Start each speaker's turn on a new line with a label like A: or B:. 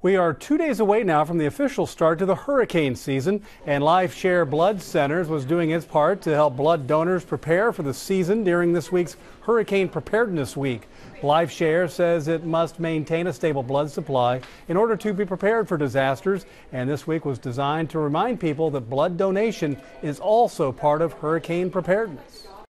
A: We are 2 days away now from the official start to the hurricane season, and Lifeshare Blood Centers was doing its part to help blood donors prepare for the season during this week's Hurricane Preparedness Week. Lifeshare says it must maintain a stable blood supply in order to be prepared for disasters, and this week was designed to remind people that blood donation is also part of hurricane preparedness.